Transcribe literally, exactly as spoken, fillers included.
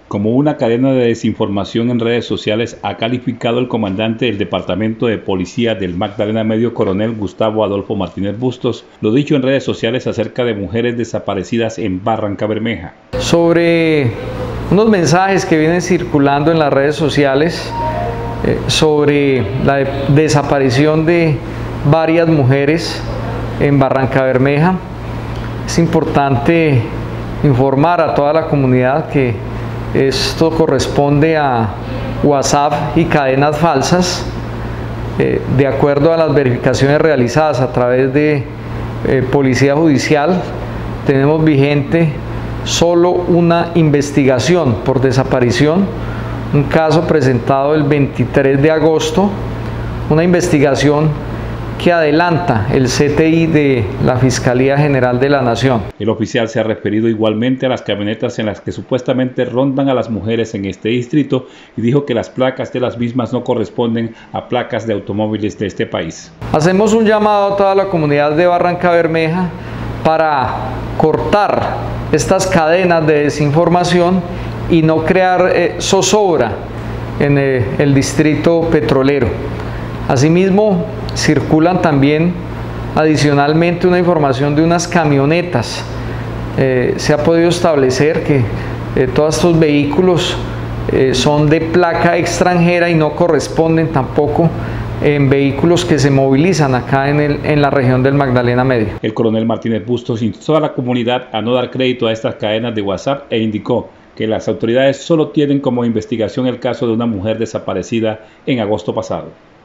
Como una cadena de desinformación en redes sociales, ha calificado el comandante del Departamento de Policía del Magdalena Medio, coronel Gustavo Adolfo Martínez Bustos, lo dicho en redes sociales acerca de mujeres desaparecidas en Barrancabermeja. Sobre unos mensajes que vienen circulando en las redes sociales eh, sobre la de desaparición de varias mujeres en Barrancabermeja, es importante informar a toda la comunidad que esto corresponde a WhatsApp y cadenas falsas. Eh, de acuerdo a las verificaciones realizadas a través de eh, Policía Judicial, tenemos vigente solo una investigación por desaparición, un caso presentado el veintitrés de agosto, una investigación que adelanta el C T I de la Fiscalía General de la Nación. El oficial se ha referido igualmente a las camionetas en las que supuestamente rondan a las mujeres en este distrito y dijo que las placas de las mismas no corresponden a placas de automóviles de este país. Hacemos un llamado a toda la comunidad de Barrancabermeja para cortar estas cadenas de desinformación y no crear eh, zozobra en eh, el distrito petrolero. Asimismo, circulan también adicionalmente una información de unas camionetas. Eh, se ha podido establecer que eh, todos estos vehículos eh, son de placa extranjera y no corresponden tampoco en vehículos que se movilizan acá en, el, en la región del Magdalena Medio. El coronel Martínez Bustos instó a la comunidad a no dar crédito a estas cadenas de WhatsApp e indicó que las autoridades solo tienen como investigación el caso de una mujer desaparecida en agosto pasado.